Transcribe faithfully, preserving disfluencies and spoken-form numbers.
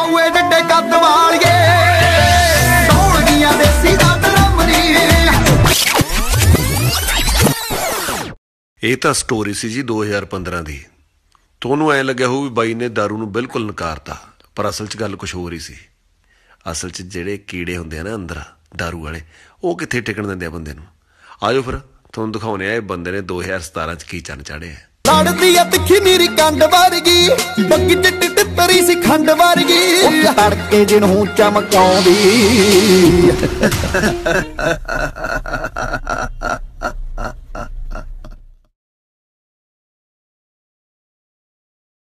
ਪਾਉ ਏਡੇ ਕੱਦ ਵਾਲੀਏ ਢੋਲਗੀਆਂ ਦੇਸੀ ਦਾ ਡਰਮਰੀ। ਇਹ ਤਾਂ ਸਟੋਰੀ ਸੀ ਜੀ ਦੋ ਹਜ਼ਾਰ ਪੰਦਰਾਂ ਦੀ। ਤੁਹਾਨੂੰ ਐਂ ਲੱਗਿਆ ਹੋਊ ਵੀ ਬਾਈ ਨੇ ਦਾਰੂ ਨੂੰ ਬਿਲਕੁਲ ਨਕਾਰਤਾ, ਪਰ ਅਸਲ 'ਚ ਗੱਲ ਕੁਛ ਹੋਰ ਹੀ ਸੀ। ਅਸਲ 'ਚ ਜਿਹੜੇ ਕੀੜੇ ਹੁੰਦੇ ਆ ਨਾ ਅੰਦਰ ਦਾਰੂ ਵਾਲੇ, ਉਹ ਕਿੱਥੇ ਟਿਕਣ ਦਿੰਦੇ ਆ ਬੰਦੇ ਨੂੰ। ਆਜੋ ਫਿਰ ਤੁਹਾਨੂੰ ਦਿਖਾਉਂਦੇ ਆ ਇਹ ਬੰਦੇ ਨੇ ਦੋ ਹਜ਼ਾਰ ਸਤਾਰਾਂ 'ਚ ਕੀ ਚੰਨ ਚਾੜਿਆ। ਲੜਦੀ ਆ ਤਿੱਖੀ ਨੀਰੀ ਕੰਡ ਵਰਗੀ, ਬੱਗੀ ਚਿੱਟ ਟਿੱਤਰੀ ਸੀ ਖੰਡ ਵਰਗੀ, ਤੜਕੇ ਜਿਹਨੂੰ ਚਮਕਾਉਂਦੀ